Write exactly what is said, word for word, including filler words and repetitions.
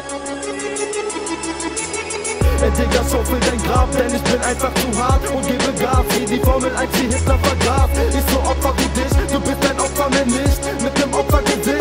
Ey Digga, schaufel dein Grab, denn ich bin einfach zu hart und gebe Gas, wie die Formel eins wie Hitler vergaß. Ich so Opfer wie dich, du bist ein Opfer mehr nicht, mit dem Opfergesicht.